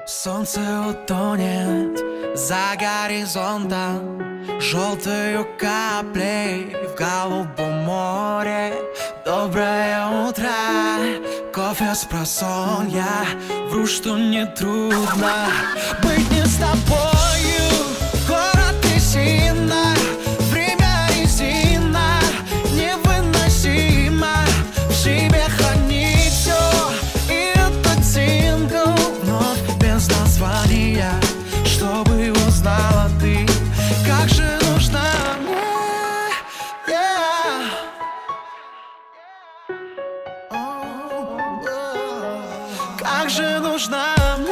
Солнце утонет за горизонтом желтою каплей в голубом море. Доброе утро, кофе с просонья. Вру, что не трудно быть не с тобою. Город трясина, время резина, невыносимо в себе хранить все. И этот сингл вновь без названия, чтобы узнала ты, как же нужна мне. Как же нужна мне.